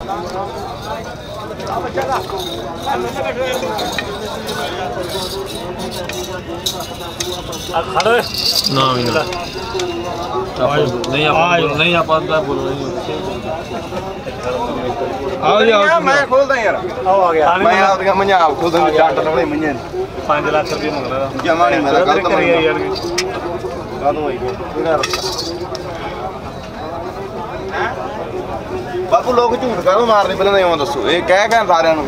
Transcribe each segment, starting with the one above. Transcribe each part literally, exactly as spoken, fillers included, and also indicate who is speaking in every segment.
Speaker 1: ना भी ना नहीं आप नहीं आप बोल रहे आओ यार मैं खोलदा यार आओ आ गया मैं आप दी मंझा आप खोलदा चाट लाउने मंझे पाँच लाख रुपए मंग रहा जमा नहीं मेरा गलत कर यार कादो आई तेरा बापू लोग झूठ कादो मारने पहले नहीं दसो ये कह कह सारे नु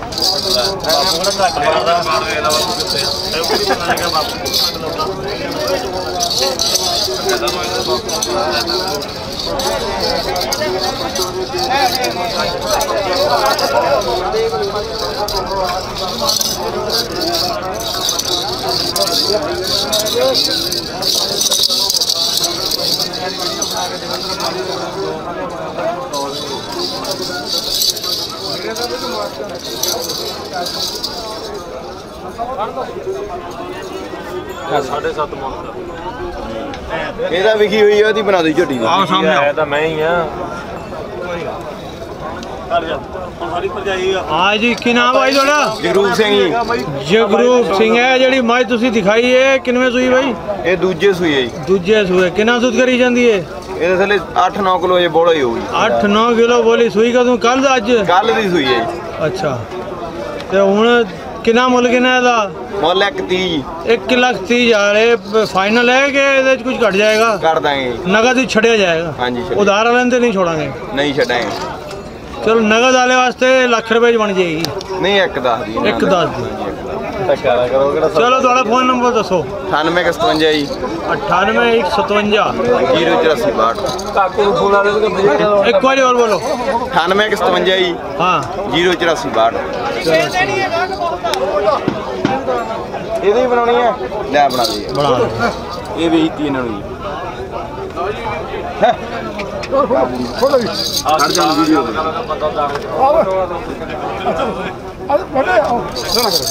Speaker 1: साढ़े सात मन विकी हुई है बना दी झोटी मैं ही हाँ जी की नाम भाई थोड़ा जगरूप सिंह जगरूप सिंह है जी मज तुसी दिखाई है किनवे सूई भाई ये दूजे सूई है दूजे सूए कितना दूध करी जाती है ये थले आठ नौ किलो ये बोला ही होगी आठ नौ किलो बोली सूई का तू कल अज कल दी सूई है अच्छा तो हुण कितना मुल कितना दा मुल एक तीस एक लाख तीस हजार फाइनल है कि कुछ घट जाएगा कर देंगे नगद ही छड़िया जाएगा हाँ जी उधार वाले नहीं छोड़ांगे नहीं छड़ाएंगे चलो नगद वाले वास्ते लाख रुपए बन जाएगी नहीं एक दस दी एक दस दी चलो थोड़ा फोन नंबर दसो अठानवे एक सतवंजा जी अठानवे एक सतवंजा जीरो चौरासी बाहठ एक बार और बोलो अठानवे एक सतवंजा जी हाँ जीरो चौरासी बाहठ ये भी बनानी है ले बना दी बना ये भी तीन जी खोलो भी हर जान वीडियो अरे बड़े आओ सुना करो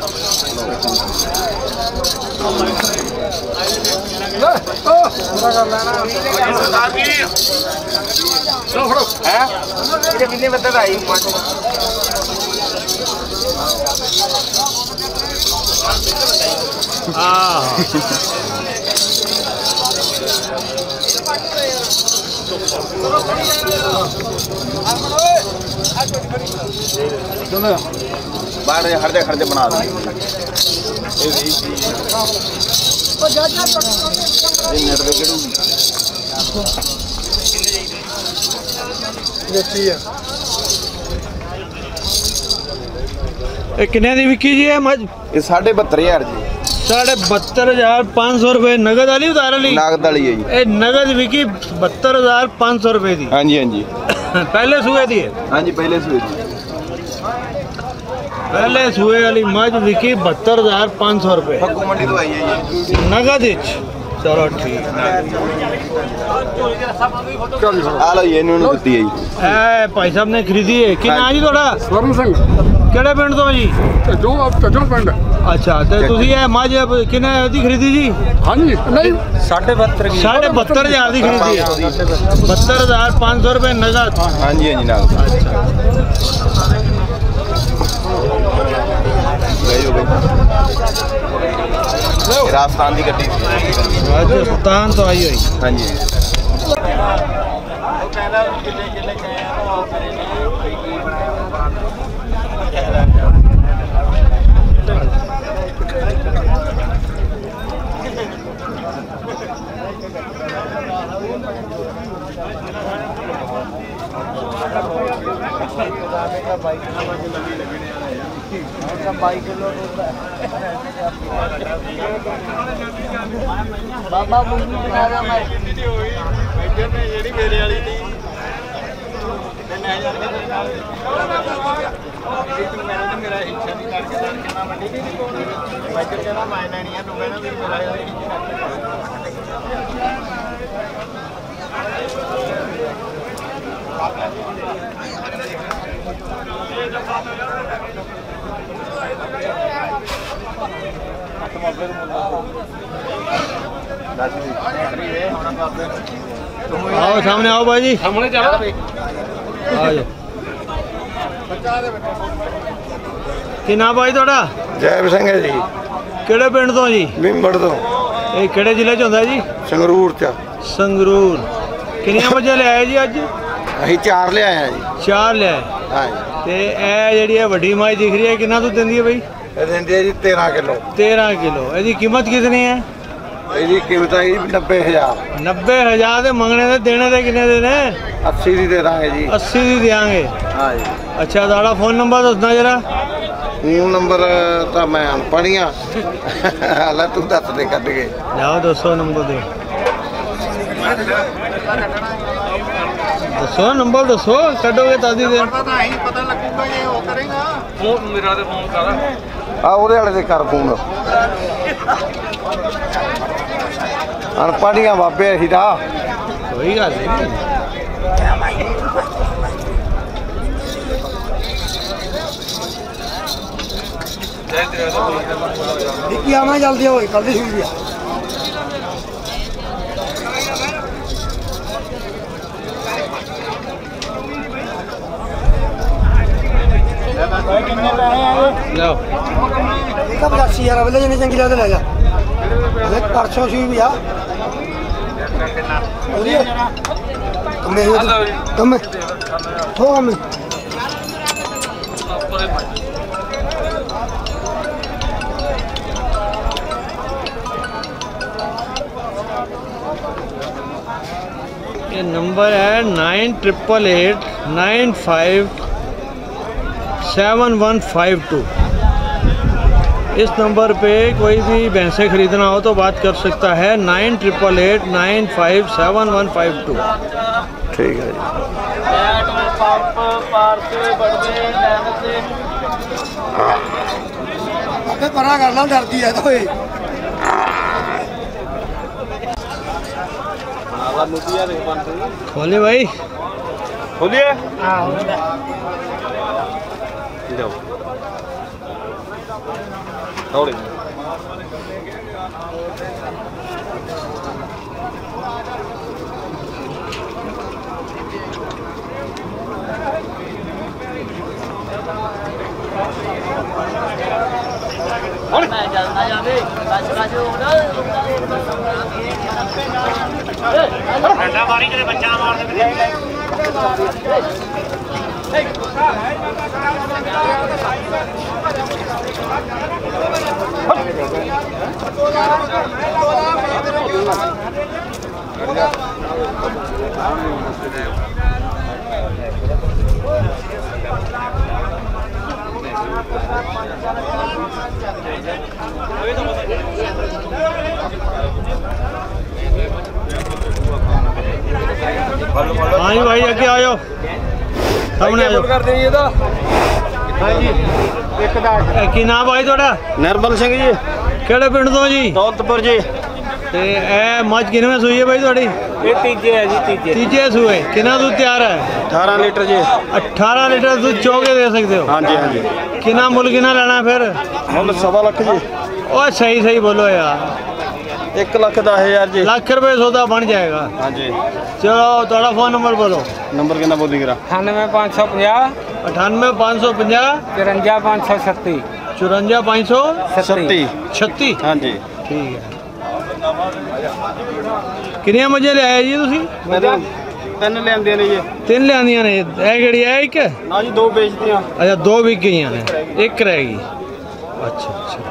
Speaker 1: ले ओ पूरा कर लेना सरदार जी लो फड़ो हैं ये कितने बता भाई हां बाहर हरदे खरदे बना दो किन्ने दी विकी जी है मज ये साढ़े बहत्तर हजार जी साढ़े बहत्तर हजार पाँच सौ रुपए नगद वाली उधार वाली नगद वाली है जी ए नगद विकी बहत्तर हजार पाँच सौ रुपए दी हाँ जी हाँ जी पहले सुए दी है हाँ जी पहले सुए दी पहले सुए वाली मज विकी बहत्तर हजार पाँच सौ रुपए मंडी तो आई है ये नगद चलो ठीक आ लो ये नून दी है ए भाई साहब ने खरीदी है कि ना जी थोड़ा स्वर्ण सिंह केड़े पिंड तो जी जो जो पिंड अच्छा तो तुसी ये मज किने दी खरीदी जी हां जी नहीं साढ़े बहत्तर की साढ़े बहत्तर हजार दी खरीदी है बहत्तर हजार पाँच सौ रुपए नगद हां जी हां जी नगद अच्छा राजस्थान की गड्डी राजस्थान तो आई हुई हाँ जी बाबा मूवी बना रहा मैं जेडी मेरे वाली थी मेरा हिस्सा नहीं करके कहना मंडी मैं कहना मैं नहीं है तू कहना मेरा आओ सामने आओ भाई सामने चलो आ जाओ ਕੀ ਨਾਮ ਭਾਈ ਤੁਹਾਡਾ?
Speaker 2: ਜੈਬ ਸਿੰਘ ਹੈ ਜੀ।
Speaker 1: ਕਿਹੜੇ ਪਿੰਡ ਤੋਂ ਜੀ?
Speaker 2: ਮਿੰਬੜ ਤੋਂ।
Speaker 1: ਇਹ ਕਿਹੜੇ ਜ਼ਿਲ੍ਹੇ ਚ ਹੁੰਦਾ ਜੀ?
Speaker 2: ਸੰਗਰੂਰ ਚ।
Speaker 1: ਸੰਗਰੂਰ। ਕਿੰਨੀਆਂ ਮੱਝਾਂ ਲਿਆਏ ਜੀ ਅੱਜ?
Speaker 2: ਅਸੀਂ ਚਾਰ ਲਿਆਏ ਆ ਜੀ।
Speaker 1: ਚਾਰ ਲਿਆਏ।
Speaker 2: ਹਾਂ ਜੀ।
Speaker 1: ਤੇ ਇਹ ਜਿਹੜੀ ਹੈ ਵੱਡੀ ਮੱਝ ਦਿਖ ਰਹੀ ਹੈ ਕਿੰਨਾ ਦੁੱਧ ਦਿੰਦੀ ਹੈ ਬਈ?
Speaker 2: ਇਹ ਦਿੰਦੀ ਹੈ ਜੀ ਤੇਰਾਂ ਕਿਲੋ।
Speaker 1: ਤੇਰਾਂ ਕਿਲੋ। ਇਹਦੀ ਕੀਮਤ ਕਿਤਨੀ ਹੈ?
Speaker 2: ਇਹਦੀ ਕੀਮਤ ਹੈ ਜੀ ਨੱਬੇ ਹਜ਼ਾਰ।
Speaker 1: ਨੱਬੇ ਹਜ਼ਾਰ ਦੇ ਮੰਗਣੇ ਦੇ ਦੇਣੇ ਦੇ ਕਿੰਨੇ ਦੇ ਨੇ?
Speaker 2: अस्सी ਦੀ ਦੇ ਦਾਂਗੇ ਜੀ।
Speaker 1: अस्सी ਦੀ ਦੇਾਂਗੇ।
Speaker 2: ਹਾਂ ਜੀ।
Speaker 1: ਅੱਛਾ ਤੁਹਾਡਾ ਫੋਨ ਨੰਬਰ ਦੱਸਣਾ ਜਰਾ।
Speaker 2: ਫੋਨ ਨੰਬਰ ਤਾਂ ਮੈਂ ਅਨਪੜ੍ਹੀਆਂ ਹਾਲਾ ਤੂੰ ਦੱਸ ਦੇ ਕੱਢ ਕੇ।
Speaker 1: ਜਾਓ ਦੱਸੋ ਨੰਬਰ ਦਿਓ। ਦੱਸੋ ਨੰਬਰ ਦੱਸੋ ਕੱਢੋਗੇ ਤਾਦੀ ਦੇ।
Speaker 2: ਪਤਾ ਹੀ ਪਤਾ ਲੱਗੂਗਾ ਜੇ ਉਹ ਕਰੇਗਾ। ਫੋਨ ਮੇਰਾ ਤੇ ਫੋਨ ਕਰ ਆ ਉਹਦੇ ਵਾਲੇ ਦੇ ਕਰ ਫੋਨ। ਅਨਪੜ੍ਹੀਆਂ ਬਾਬੇ ਅਸੀਂ ਤਾਂ।
Speaker 1: ਕੋਈ ਗੱਲ ਨਹੀਂ।
Speaker 3: ਕੀ ਆਣਾ ਜਲਦੀ ਹੋਏ ਕੱਲ ਦੀ ਸ਼ੁਰੂ ਆ।
Speaker 1: ਲਓ
Speaker 3: ਇਹ ਤਾਂ ਪਚਾਸੀ ਹਜ਼ਾਰ ਵੇਲੇ ਜਿੰਨੀ ਚੰਗੀ ਲੱਗਦਾ ਲੈ ਜਾ। ਇਹ ਪਰਸੋਂ ਸ਼ੁਰੂ ਵੀ ਆ। ਕੰਮੇ ਕੰਮੇ ਹੋ ਕੰਮੇ।
Speaker 1: ये नंबर है nine triple eight nine five seven one five two. इस नंबर पे कोई भी भैंसे खरीदना हो तो बात कर सकता है। Nine triple eight nine five seven one five two.
Speaker 2: ठीक है
Speaker 3: अबे परा कर ला डरती है तो ये।
Speaker 1: खोले भाई
Speaker 2: खोलिए। थोड़ी
Speaker 4: मैं चलना जावे बस बस डंडा मारी तेरे बच्चा मार दे।
Speaker 1: हाँ जी भाई अगे आयो सामने आयो। हाँ जी की नाम भाई थोड़ा?
Speaker 2: निर्मल सिंह जी।
Speaker 1: केड़े पिंड तो जी?
Speaker 2: दौलतपुर जी।
Speaker 1: ते ए मझ किनवें सूई है भाई थोड़ी?
Speaker 2: ये तीजे है जी तीजे।
Speaker 1: तीजे सूए। कितना दूध तैयार है?
Speaker 2: अठारह लीटर जी।
Speaker 1: अठारह लीटर दूध चौके दे सकते हो?
Speaker 2: हाँ जी हाँ जी।
Speaker 1: कितना मुल कितना लेना है फिर?
Speaker 2: मुल सवा लाख जी।
Speaker 1: ओ सही सही बोलो यार।
Speaker 2: एक लाख दस हजार जी।
Speaker 1: लाख रुपए सौदा बन जाएगा।
Speaker 2: हाँ जी।
Speaker 1: चलो थोड़ा फोन नंबर बोलो।
Speaker 2: नंबर कितना बोली गिरा?
Speaker 3: अठानवे पाँच सौ पंजाह
Speaker 1: अठानवे पाँच सौ पंजाह
Speaker 3: चुरंजा पाँच सौ छत्ती
Speaker 1: चुरंजा पाँच सौ
Speaker 2: सत्ती।
Speaker 1: छत्ती।
Speaker 2: हाँ जी।
Speaker 1: ठीक है। किनिया मझे ले आए जी तुसी?
Speaker 2: तीन लियांदे ने जी।
Speaker 1: तीन लियांदियां ने। ए केड़ी है एक?
Speaker 2: ना जी दो बेचदियां।
Speaker 1: अच्छा दो बिक गई ने एक रहेगी। अच्छा अच्छा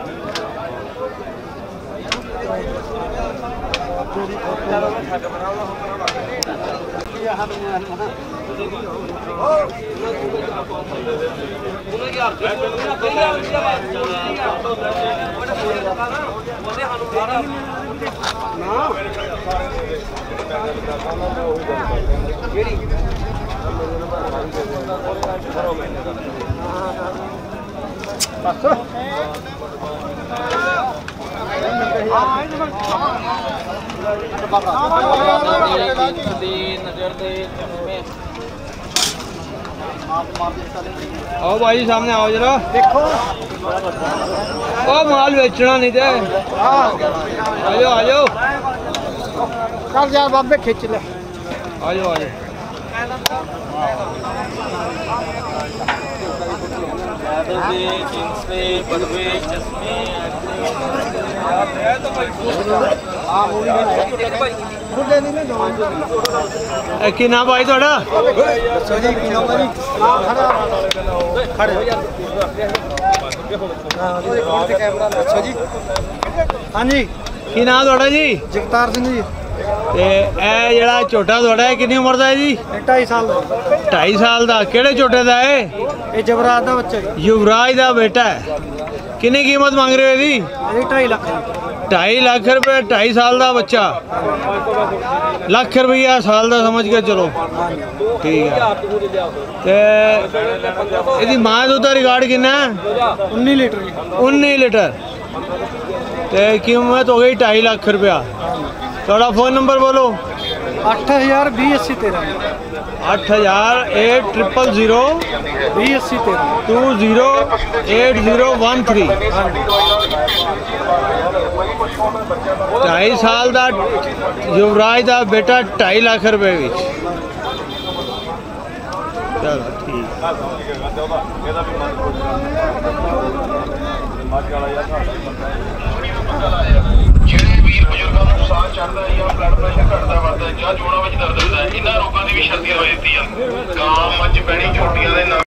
Speaker 1: आओ भाई सामने आओ जरा देखो। ओ माल बेचना नहीं थे। आ जाओ आ जाओ
Speaker 3: कर यार बाबे खींच ले।
Speaker 1: आ जाओ आ जाओ। जींस पे पगवे चश्मे की ना भाई थोड़ा
Speaker 3: हाँ जी
Speaker 1: की ना थोड़ा जी
Speaker 3: जगतार सिंह जी
Speaker 1: ਤੇ ਇਹ ਜਿਹੜਾ ਝੋਟਾ ਤੁਹਾਡਾ ਹੈ ਕਿੰਨੀ ਉਮਰ ਦਾ ਹੈ ਜੀ
Speaker 3: ढाई साल का
Speaker 1: ਢਾਈ ਸਾਲ ਦਾ ਕਿਹੜੇ ਝੋਟੇ ਦਾ ਹੈ
Speaker 3: ये जबरात का बच्चा है
Speaker 1: युवराज ਦਾ ਬੇਟਾ ਹੈ ਕਿੰਨੀ ਕੀਮਤ ਮੰਗ ਰਹੇ ਹੋ ਜੀ
Speaker 3: ये ढाई लाख है।
Speaker 1: ਢਾਈ ਲੱਖ ਰੁਪਏ ਢਾਈ ਸਾਲ ਦਾ ਬੱਚਾ ਲੱਖ ਰੁਪਈਆ ਸਾਲ ਦਾ ਸਮਝ ਕੇ ਚਲੋ ਠੀਕ ਹੈ ਤੇ ਇਹਦੀ ਮਾਂ ਦੁੱਧ ਦਾ ਰਿਕਾਰਡ ਕਿੰਨਾ ਹੈ
Speaker 3: उन्नीस लीटर जी
Speaker 1: उन्नीस लीटर ਤੇ ਕੀਮਤ ਹੋ ਗਈ ਢਾਈ ਲੱਖ ਰੁਪਇਆ ਤੁਹਾਡਾ ਫੋਨ ਨੰਬਰ ਬੋਲੋ
Speaker 3: अठ हज़ार भी अस्सी तेरह
Speaker 1: ਅੱਠ ਹਜ਼ਾਰ eight triple zero
Speaker 3: भी अस्सी तेरह
Speaker 1: two zero eight zero one three ਢਾਈ ਸਾਲ ਦਾ ਯੁਵਰਾਜ ਦਾ ਬੇਟਾ ਢਾਈ ਲੱਖ ਰੁਪਏ ਵਿੱਚ ਚਲੋ ਠੀਕ ਹੈ